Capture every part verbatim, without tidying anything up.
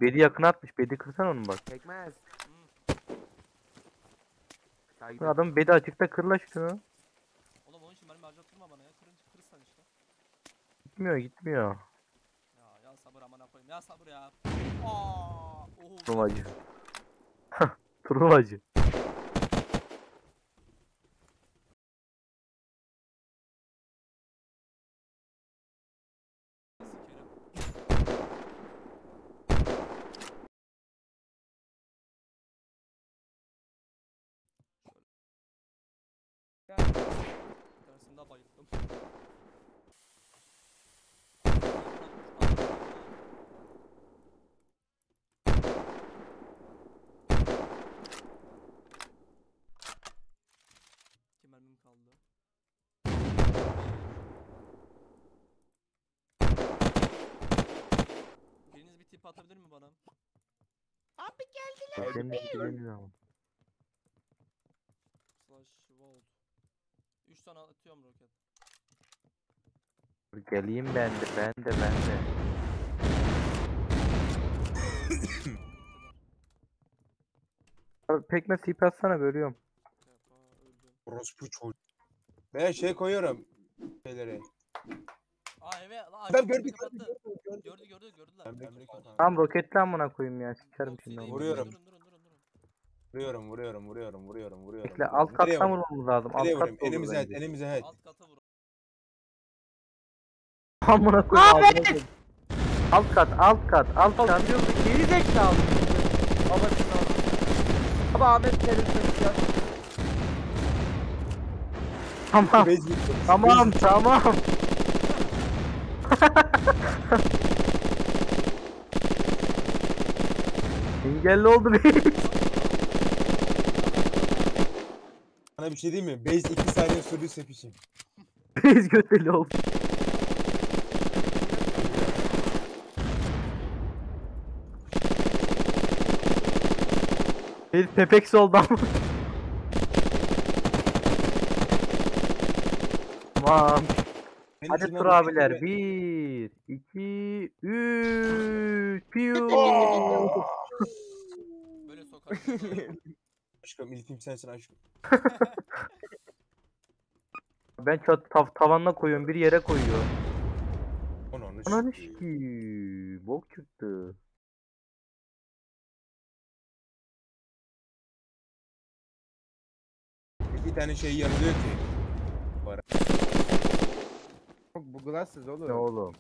Bedi yakına atmış. Bedi kırsan onu bak. Pekmez. Bu adam bedi açıkta kırla şunu. Oğlum onun için mermi harcattırma bana ya. Kırınca kırırsan işte. Gitmiyor gitmiyor. Ya ya sabır amına koyayım. Ya sabır ya. Aa! Oho. Turnuvacı. Turnuvacı. Bir tanesini daha bayılttım. İki mermim kaldı. Biriniz bir tip atabilir mi bana? Abi geldiler. Senin ilgilenin ama. Slash Vault. üç tane atıyorum roket. Geleyim ben de ben de ben de. Abi pekmez ip atsana bölüyorum. Yapma öldüm. Orospu çocuğu. Ben şey koyuyorum şeyleri. Aa evet. Aa, Adam kapıyı gördü kapattı. gördü gördü. Gördü gördü gördüler. Ben bekliyorum kanka. Tam roketli amına koyayım ya. Sikerim Yok, şimdi değil, onu. Vuruyorum. Durun durun durun durun. Vuruyorum vuruyorum vuruyorum vuruyorum vuruyorum. Bekle vuruyorum. alt Nereye kattan vurayım? vurmamız lazım. Alt Nereye kat vurayım? da olur Enemize et, bence. enemize et. Alt kata vur. Amına koyayım ağzına koyayım. Alt kat alt kat alt kat. Geri zekalı. Babasını al. Baba Ahmet televizyon ya. Tamam Bez gitti. tamam tamam. Engelli oldu bir. Sana bir şey diyeyim mi? Base iki saniye sürdüyse piçim. Biz göteli oldu. Bir Pepex oldu ama. Tamam. Benim Hadi şundan tur bir abiler. şekilde- Bir, iki, üç. Piu. Böyle sokar. Aşkım ilkim sensin aşkım. Ben çat tav tavanına koyuyorum. Bir yere koyuyor. Onu onu Ananı sikeyim. şiki. Bok çıktı. Bir tane şey yarılıyor ki. Çok bu glassız Ne oğlum. oğlum?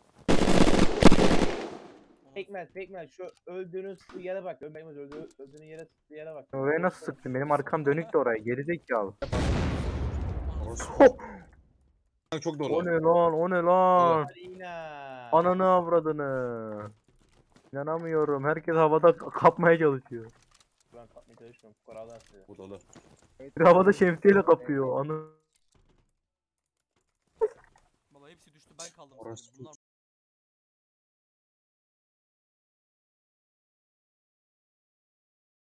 Pekmez pekmez şu öldüğünüz yere bak. Pekmez öldüğü, öldüğün yere sıktığı yere bak. Oraya nasıl sıktın? Benim arkam dönük de oraya. Gerizekalı. Orospu. Çok dolu. O ne lan? O ne lan? Arena. Ananı avradını. İnanamıyorum. Herkes havada k- kapmaya çalışıyor. Ben kapmaya çalışmıyorum. Kurallar size. Bu dolu. Bir havada şemsiyeyle kapıyor. Anı. Baba hepsi düştü ben kaldım. Orospu Bunlar